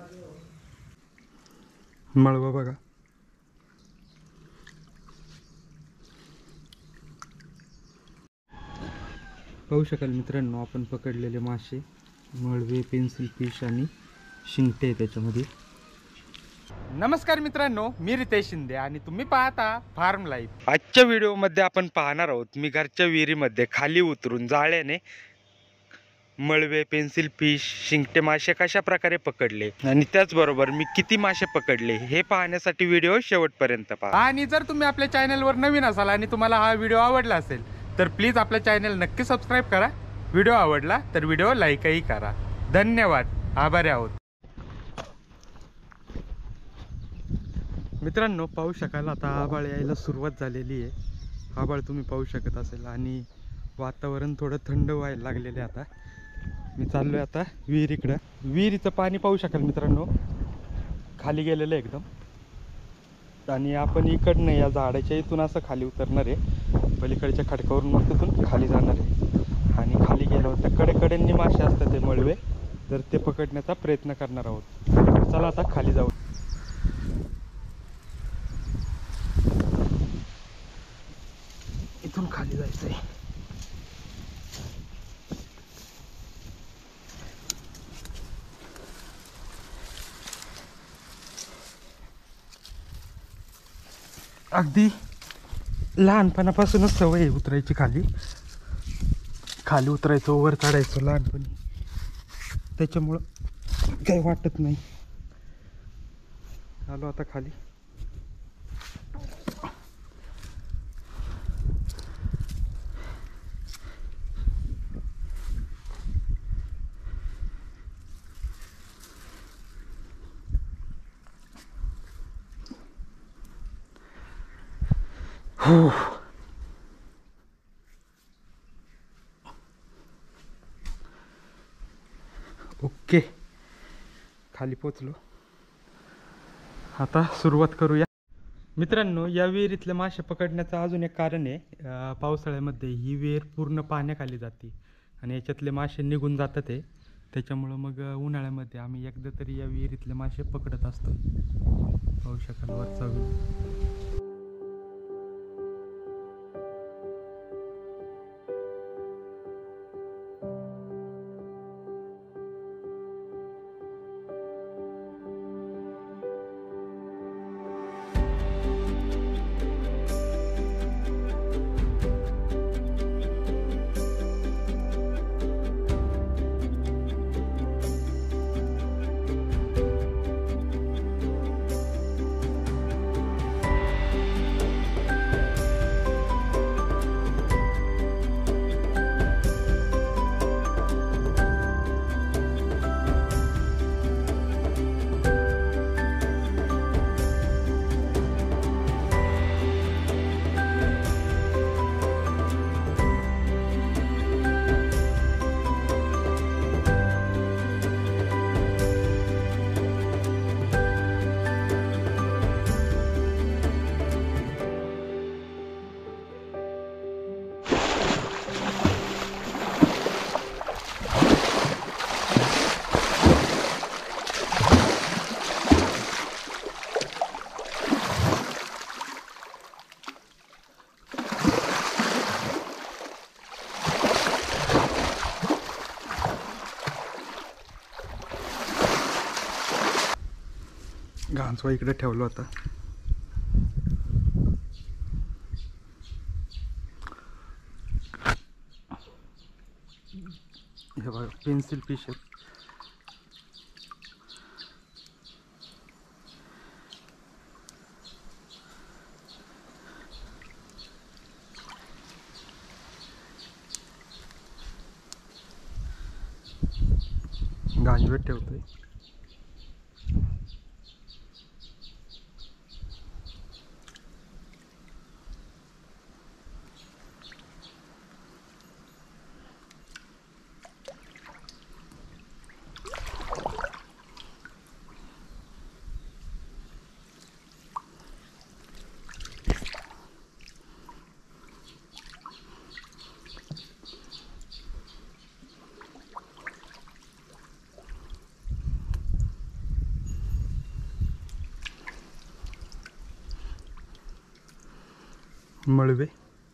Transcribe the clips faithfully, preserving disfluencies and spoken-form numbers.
मळवा बघा. पाहू शकाल मित्रांनो, आपण पकडलेले मासे मळवे, पेन्सिल फिश आणि शिंगटे त्याच्यामध्ये. नमस्कार मित्रांनो, मी रितेश शिंदे आणि तुम्ही पाहता फार्म लाईफ. आजच्या व्हिडिओमध्ये आपण पाहणार आहोत मी घरच्या विहिरीमध्ये खाली उतरून जाळ्याने मळवे, पेन्सिल फिश, शिंगटे मासे कशा प्रकारे पकडले आणि त्याचबरोबर मी किती मासे पकडले हे पाहण्यासाठी व्हिडिओ शेवटपर्यंत पहा. आणि जर तुम्ही आपल्या चॅनलवर नवीन असाल आणि तुम्हाला हा व्हिडिओ आवडला असेल तर प्लीज आपल्या चॅनल नक्की सबस्क्राईब करा. व्हिडिओ आवडला तर व्हिडिओ लाईकही करा. धन्यवाद, आभारी आहोत. मित्रांनो पाहू शकाल आता आभाळ यायला सुरुवात झालेली आहे. आभाळ तुम्ही पाहू शकत असेल आणि वातावरण थोडं थंड व्हायला लागलेले. आता मी चाललोय आता विहिरीकडं. विहिरीचं पाणी पाहू शकाल मित्रांनो, खाली गेलेलं एकदम. आणि आपण इकडनं या झाडाच्या इथून असं खाली उतरणार आहे, पलीकडच्या खडकावरून मग तिथून खाली जाणार आहे. आणि खाली गेल्यावर त्या कडेकडेंनी मासे असतात ते मळवे, तर ते पकडण्याचा प्रयत्न करणार आहोत. चला आता खाली जाऊ. इथून खाली जायचं आहे. अगदी लहानपणापासूनच सवय आहे उतरायची. खाली खाली उतरायचो, वर चढायचो लहानपणी, त्याच्यामुळं काही वाटत नाही. आलो आता खाली. हो, ओके, खाली पोचलो. आता सुरुवात करूया. मित्रांनो, या विहिरीतले मासे पकडण्याचं अजून एक कारण आहे. पावसाळ्यामध्ये ही विहीर पूर्ण पाण्याखाली जाते आणि याच्यातले मासे निघून जातात ते, त्याच्यामुळं मग उन्हाळ्यामध्ये आम्ही एकदा तरी या विहिरीतले मासे पकडत असतो. पाहू शकाल वरचा व्ह्यू. घांचवा इकडे ठेवला होता. हे बघा पेन्सिल फिश आहे. गांजवेत ठेवतोय. मळवे,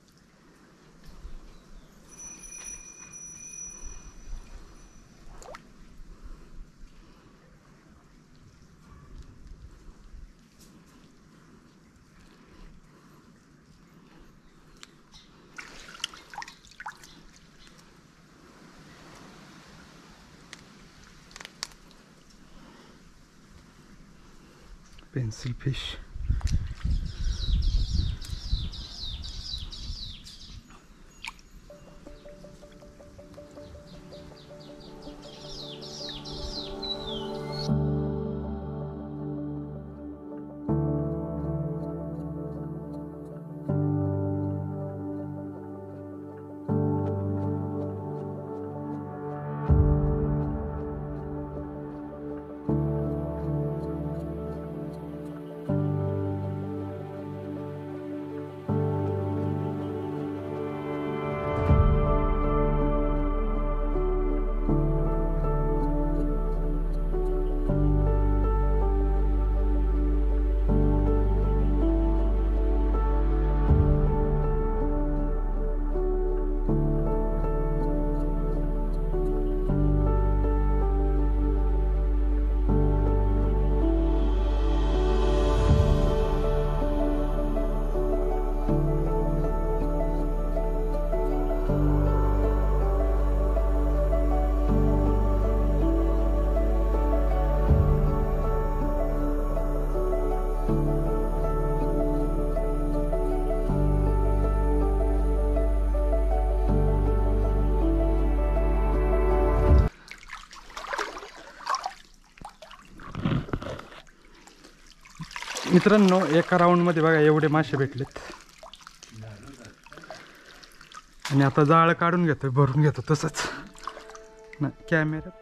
पेन्सिल फिश, मित्रांनो एका राऊंड मध्ये बघा एवढे मासे भेटलेत आणि आता जाळ काढून घेतोय, भरून घेतो तसंच ना कॅमेरा.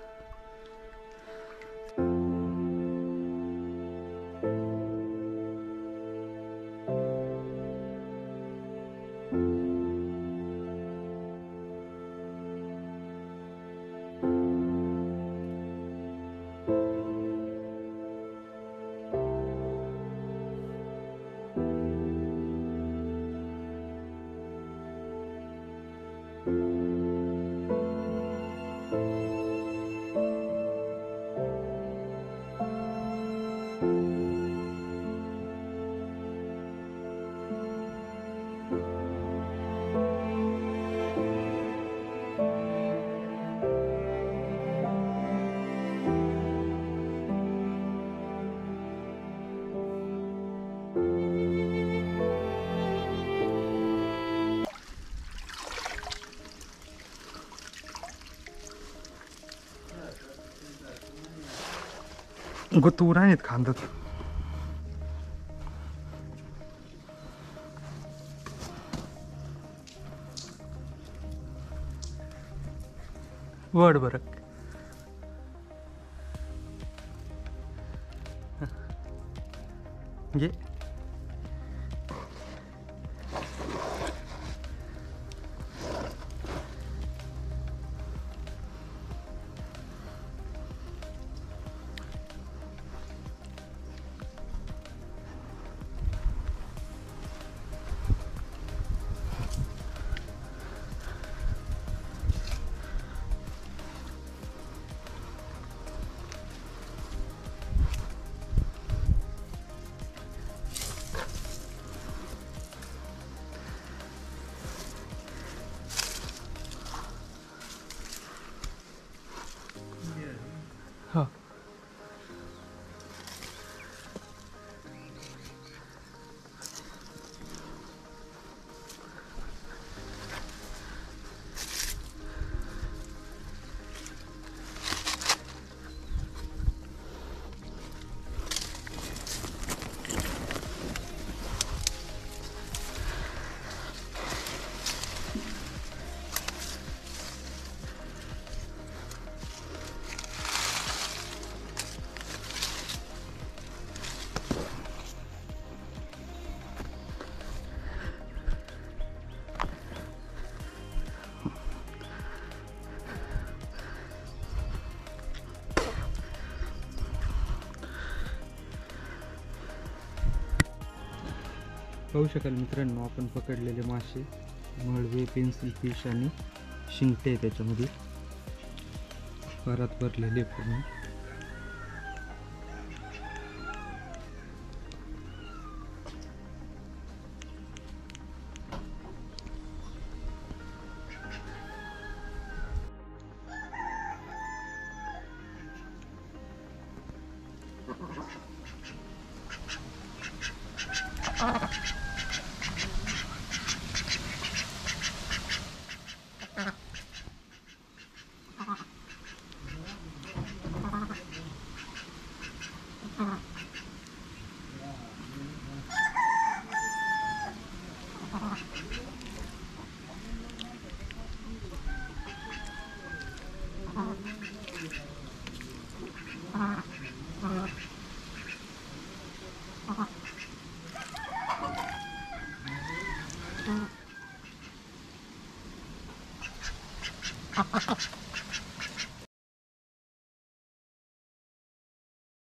गुतू नाहीत खांदत. वड बरं घे. हा पाहू शकाल मित्रांनो, आपण पकडलेले मासे मळवे, पेन्सिल फिश आणि शिंगटे त्याच्यामध्ये परत भरलेले पूर्ण. Ha ha ha.